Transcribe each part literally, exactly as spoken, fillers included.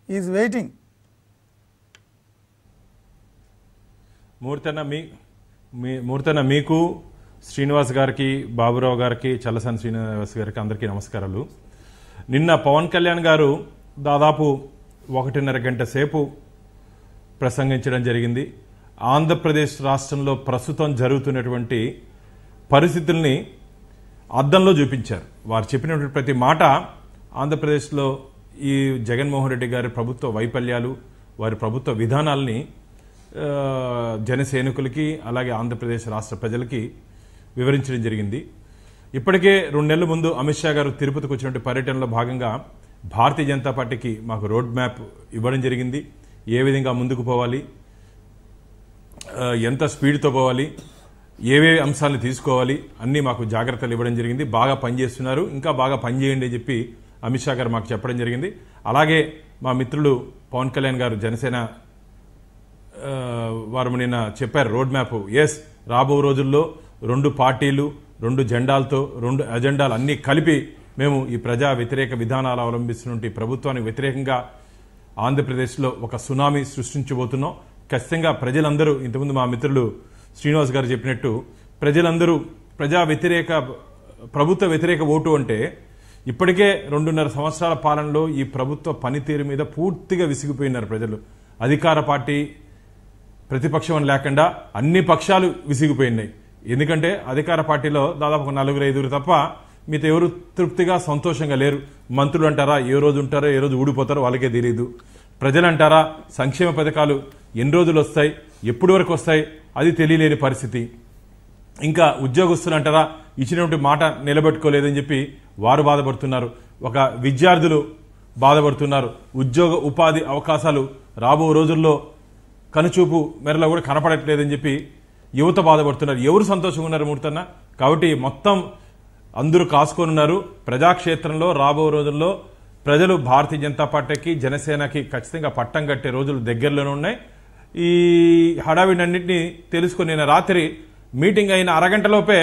Is waiting. మూర్తన్న మీ మూర్తన్న మీకు శ్రీనివాస్ గారికి, బాబురావు గారికి, చల్లసాని శ్రీనివాస్ గారికి అందరికీ నమస్కారాలు. నిన్న పవన్ కళ్యాణ్ గారు దాదాపు ఒకటిన్నర గంట సేపు ప్రసంగించడం జరిగింది. ఆంధ్రప్రదేశ్ రాష్ట్రంలో ప్రస్తుతం జరుగుతున్నటువంటి పరిస్థితుల్ని అద్దంలో చూపించారు. వారు చెప్పినటువంటి ప్రతి మాట ఆంధ్రప్రదేశ్లో ఈ జగన్మోహన్ రెడ్డి గారి ప్రభుత్వ వైఫల్యాలు, వారి ప్రభుత్వ విధానాల్ని జనసైనికులకి అలాగే ఆంధ్రప్రదేశ్ రాష్ట్ర ప్రజలకి వివరించడం జరిగింది. ఇప్పటికే రెండు నెలల ముందు అమిత్ షా గారు తిరుపతికి వచ్చినటువంటి పర్యటనలో భాగంగా భారతీయ జనతా పార్టీకి మాకు రోడ్ మ్యాప్ ఇవ్వడం జరిగింది. ఏ విధంగా ముందుకు పోవాలి, ఎంత స్పీడ్తో పోవాలి, ఏవే అంశాలను తీసుకోవాలి అన్నీ మాకు జాగ్రత్తలు ఇవ్వడం జరిగింది. బాగా పనిచేస్తున్నారు, ఇంకా బాగా పనిచేయండి అని చెప్పి అమిత్ షా గారు మాకు చెప్పడం జరిగింది. అలాగే మా మిత్రులు పవన్ కళ్యాణ్ గారు జనసేన వారు నిన్న చెప్పారు రోడ్ మ్యాప్. ఎస్, రాబో రోజుల్లో రెండు పార్టీలు, రెండు జెండాలతో, రెండు అజెండాలు అన్నీ కలిపి మేము ఈ ప్రజా వ్యతిరేక విధానాలు అవలంబిస్తున్న ప్రభుత్వానికి వ్యతిరేకంగా ఆంధ్రప్రదేశ్లో ఒక సునామీ సృష్టించబోతున్నాం. ఖచ్చితంగా ప్రజలందరూ, ఇంతకుముందు మా మిత్రులు శ్రీనివాస్ గారు చెప్పినట్టు, ప్రజలందరూ ప్రజా వ్యతిరేక ప్రభుత్వ వ్యతిరేక ఓటు అంటే ఇప్పటికే రెండున్నర సంవత్సరాల పాలనలో ఈ ప్రభుత్వ పనితీరు మీద పూర్తిగా విసిగిపోయినారు ప్రజలు. అధికార పార్టీ ప్రతిపక్షం లేకుండా అన్ని పక్షాలు విసిగిపోయినాయి. ఎందుకంటే అధికార పార్టీలో దాదాపు నలుగురు ఐదుగురు తప్ప మీతో ఎవరు తృప్తిగా సంతోషంగా లేరు. మంత్రులు అంటారా ఏ రోజు ఉంటారో ఏ రోజు ఊడిపోతారో వాళ్ళకే తెలియదు. ప్రజలు అంటారా సంక్షేమ పథకాలు ఎన్ని రోజులు వస్తాయి, ఎప్పటి వరకు వస్తాయి అది తెలియలేని పరిస్థితి. ఇంకా ఉద్యోగస్తులు అంటారా ఇచ్చినటువంటి మాట నిలబెట్టుకోలేదని చెప్పి వారు బాధపడుతున్నారు. ఒక విద్యార్థులు బాధపడుతున్నారు. ఉద్యోగ ఉపాధి అవకాశాలు రాబో రోజుల్లో కనుచూపు మేరలో కూడా కనపడట్లేదని చెప్పి యువత బాధపడుతున్నారు. ఎవరు సంతోషంగా ఉన్నారు మూర్తన్న? కాబట్టి మొత్తం అందరూ కాసుకొని ఉన్నారు. ప్రజాక్షేత్రంలో రాబో రోజుల్లో ప్రజలు భారతీయ జనతా పార్టీకి, జనసేనకి ఖచ్చితంగా పట్టం కట్టే రోజులు దగ్గరలోనే ఉన్నాయి. ఈ హడావిడన్నింటినీ తెలుసుకుని నేను రాత్రి మీటింగ్ అయిన అరగంటలోపే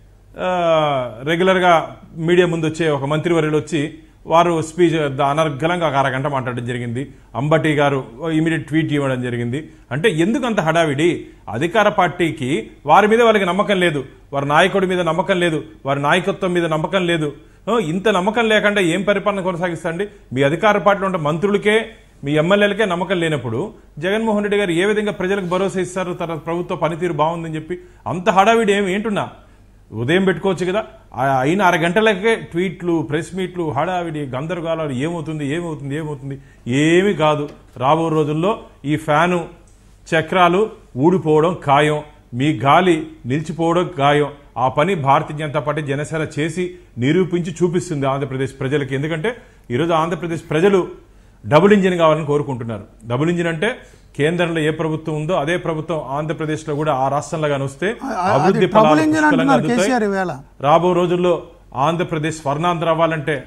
రెగ్యులర్గా మీడియా ముందు వచ్చే ఒక మంత్రివర్యులు వచ్చి వారు స్పీచ్ అనర్గలంగా ఒక అరగంట మాట్లాడడం జరిగింది. అంబటి గారు ఇమీడియట్ ట్వీట్ ఇవ్వడం జరిగింది. అంటే ఎందుకు అంత హడావిడి? అధికార పార్టీకి వారి మీద వాళ్ళకి నమ్మకం లేదు, వారి నాయకుడి మీద నమ్మకం లేదు, వారి నాయకత్వం మీద నమ్మకం లేదు. ఇంత నమ్మకం లేకుండా ఏం పరిపాలన కొనసాగిస్తండి? మీ అధికార పార్టీలో ఉండే మంత్రులకే, మీ ఎమ్మెల్యేలకే నమ్మకం లేనప్పుడు జగన్మోహన్ రెడ్డి గారు ఏ విధంగా ప్రజలకు భరోసా ఇస్తారు తన ప్రభుత్వ పనితీరు బాగుందని చెప్పి? అంత హడావిడి ఏమి ఏంటున్నా ఉదయం పెట్టుకోవచ్చు కదా. అయిన అరగంటలకే ట్వీట్లు, ప్రెస్ మీట్లు, హడావిడి, గందరగోళాలు. ఏమవుతుంది ఏమవుతుంది ఏమవుతుంది ఏమీ కాదు. రాబో రోజుల్లో ఈ ఫ్యాను చక్రాలు ఊడిపోవడం ఖాయం, మీ గాలి నిలిచిపోవడం ఖాయం. ఆ పని భారతీయ జనతా పార్టీ, జనసేన చేసి నిరూపించి చూపిస్తుంది ఆంధ్రప్రదేశ్ ప్రజలకి. ఎందుకంటే ఈరోజు ఆంధ్రప్రదేశ్ ప్రజలు డబుల్ ఇంజిన్ కావాలని కోరుకుంటున్నారు. డబుల్ ఇంజిన్ అంటే కేంద్రంలో ఏ ప్రభుత్వం ఉందో అదే ప్రభుత్వం ఆంధ్రప్రదేశ్ లో కూడా ఆ రాష్ట్రంలో కానీ వస్తే అభివృద్ధి రాబో రోజుల్లో ఆంధ్రప్రదేశ్ స్వర్ణాంధ్ర అవ్వాలంటే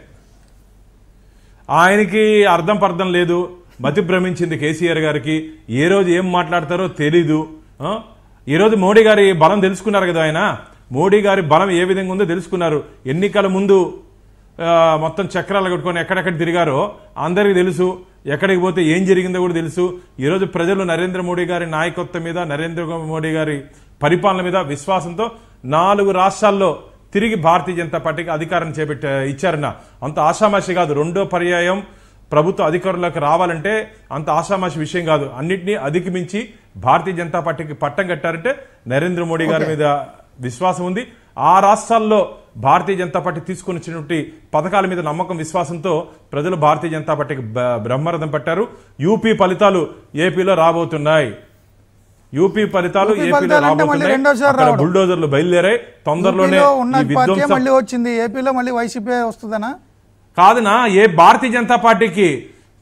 ఆయనకి అర్థం పర్థం లేదు. మతి భ్రమించింది కేసీఆర్ గారికి. ఏ రోజు ఏం మాట్లాడతారో తెలీదు. ఈ రోజు మోడీ గారి బలం తెలుసుకున్నారు కదా. ఆయన మోడీ గారి బలం ఏ విధంగా ఉందో తెలుసుకున్నారు. ఎన్నికల ముందు మొత్తం చక్రాలు కట్టుకొని ఎక్కడెక్కడ తిరిగారో అందరికీ తెలుసు. ఎక్కడికి పోతే ఏం జరిగిందో కూడా తెలుసు. ఈరోజు ప్రజలు నరేంద్ర మోడీ గారి నాయకత్వం మీద, నరేంద్ర మోడీ గారి పరిపాలన మీద విశ్వాసంతో నాలుగు రాష్ట్రాల్లో తిరిగి భారతీయ జనతా పార్టీకి అధికారం చేపట్టే ఇచ్చారన్న. అంత ఆషామాషి కాదు. రెండో పర్యాయం ప్రభుత్వ అధికారులకు రావాలంటే అంత ఆషామాషి విషయం కాదు. అన్నింటినీ అధిగమించి భారతీయ జనతా పార్టీకి పట్టం కట్టారంటే నరేంద్ర మోడీ గారి మీద విశ్వాసం ఉంది. ఆ రాష్ట్రాల్లో భారతీయ జనతా పార్టీ తీసుకుని వచ్చినటువంటి పథకాల మీద నమ్మకం, విశ్వాసంతో ప్రజలు భారతీయ జనతా పార్టీకి బ్రహ్మరథం పట్టారు. యూపీ ఫలితాలు ఏపీలో రాబోతున్నాయి. యూపీ ఫలితాలు ఏపీలో రాబోతున్నాయి. బుల్డోజర్లు బయలుదేరాయి. తొందరలోనే వచ్చింది. ఏపీలో మళ్ళీ వైసీపీ వస్తుందనా? కాదునా, ఏ భారతీయ జనతా పార్టీకి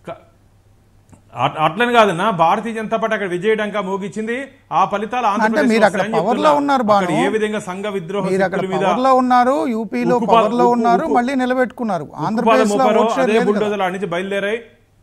అట్లని కాదన్నా. భారతీయ జనతా పార్టీ అక్కడ విజయడంగా మోగించింది. ఆ ఫలితాలు ఏ విధంగా సంఘ విద్రోహం ఉన్నారు, యూపీలో పవర్ లో ఉన్నారు, మళ్ళీ నిలబెట్టుకున్నారు. ఆంధ్రప్రదేశ్ నుంచి బయలుదేరాయి.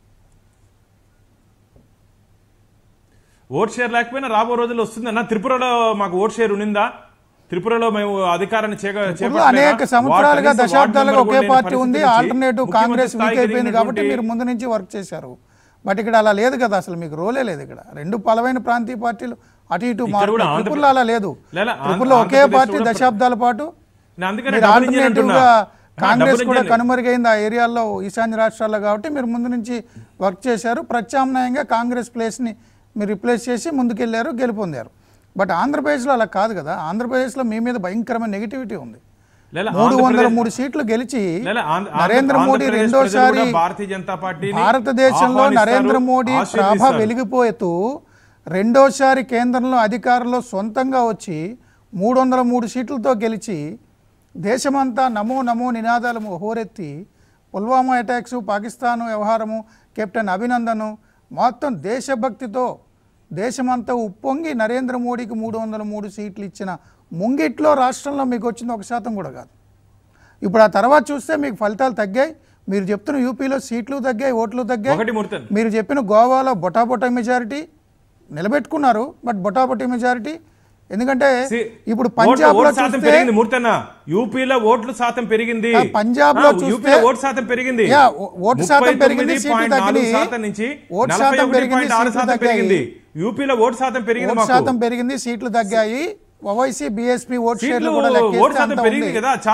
ఓట్ షేర్ లేకపోయినా రాబో రోజుల్లో వస్తుందన్న. త్రిపురలో మాకు ఓట్ షేర్ ఉన్నిందా? త్రిపురలో మేము అధికారాన్ని అనేక సంవత్సరాలుగా, దశాబ్దాలుగా ఒకే పార్టీ ఉంది. ఆల్టర్నేటివ్ కాంగ్రెస్ వీక్ అయిపోయింది కాబట్టి మీరు ముందు నుంచి వర్క్ చేశారు. బట్ ఇక్కడ అలా లేదు కదా, అసలు మీకు రోలే లేదు ఇక్కడ. రెండు బలమైన ప్రాంతీయ పార్టీలు అటు ఇటు మారుతున్నారు. త్రిపురలో అలా లేదు. త్రిపురలో ఒకే పార్టీ దశాబ్దాల పాటు ఆల్టర్నేటివ్గా కాంగ్రెస్ కూడా కనుమరుగైంది ఆ ఏరియాల్లో, ఈశాన్య రాష్ట్రాల్లో. కాబట్టి మీరు ముందు నుంచి వర్క్ చేశారు, ప్రత్యామ్నాయంగా కాంగ్రెస్ ప్లేస్ని మీరు రిప్లేస్ చేసి ముందుకెళ్ళారు, గెలుపొందారు. బట్ ఆంధ్రప్రదేశ్లో అలా కాదు కదా. ఆంధ్రప్రదేశ్లో మీ మీద భయంకరమైన నెగిటివిటీ ఉంది. మూడు వందల మూడు సీట్లు గెలిచి నరేంద్ర మోడీ రెండోసారి భారతీయ జనతా పార్టీ భారతదేశంలో నరేంద్ర మోడీ ప్రభ వెలిగిపోతూ రెండోసారి కేంద్రంలో అధికారంలో సొంతంగా వచ్చి మూడు వందల మూడు సీట్లతో గెలిచి దేశమంతా నమో నమో నినాదాలు హోరెత్తి పుల్వామా అటాక్స్, పాకిస్తాన్ వ్యవహారము, కెప్టెన్ అభినందను మొత్తం దేశభక్తితో దేశమంతా ఉప్పొంగి నరేంద్ర మోడీకి మూడు వందల మూడు సీట్లు ఇచ్చిన ముంగిట్లో రాష్ట్రంలో మీకు వచ్చింది ఒక శాతం కూడా కాదు. ఇప్పుడు ఆ తర్వాత చూస్తే మీకు ఫలితాలు తగ్గాయి. మీరు చెప్తున్న యూపీలో సీట్లు తగ్గాయి, ఓట్లు తగ్గాయి. మీరు చెప్పిన గోవాలో బొటాబొటా మెజారిటీ నిలబెట్టుకున్నారు, బట్ బొటాబొటీ మెజారిటీ. ఎందుకంటే ఇప్పుడు పంజాబ్ లో యూపీలో ఓట్ల శాతం పెరిగింది, పంజాబ్ లో చూస్తే ఓటు శాతం పెరిగింది, ఓటు శాతం పెరిగింది, సీట్లు తగ్గింది, ఓటు శాతం పెరిగింది, సీట్లు తగ్గాయి. యూపీలో ఓటు శాతం పెరిగింది, ఓటు శాతం పెరిగింది, సీట్లు తగ్గాయి. ఓవైసీ బీఎస్పీ ఓటు షేర్లు కూడా లెక్కేస్తే అంత ఉంది.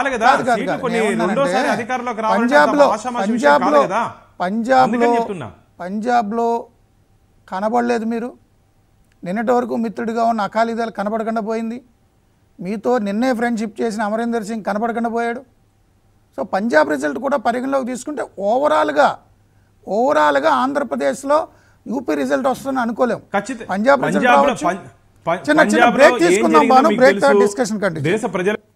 పంజాబ్ లో పంజాబ్ లో పంజాబ్ లో పంజాబ్ లో కనబడలేదు మీరు. నిన్నటి వరకు మిత్రుడిగా ఉన్న అకాలీదళ్ కనబడకుండా పోయింది. మీతో నిన్నే ఫ్రెండ్షిప్ చేసిన అమరీందర్ సింగ్ కనబడకుండా పోయాడు. సో పంజాబ్ రిజల్ట్ కూడా పరిగణలోకి తీసుకుంటే ఓవరాల్గా ఓవరాల్గా ఆంధ్రప్రదేశ్లో యూపీ రిజల్ట్ వస్తుందని అనుకోలేము. పంజాబ్ రిజల్ట్ చిన్న చిన్న బ్రేక్ తీసుకుందాం బాను, బ్రేక్ డిస్కషన్ కంటిన్యూ.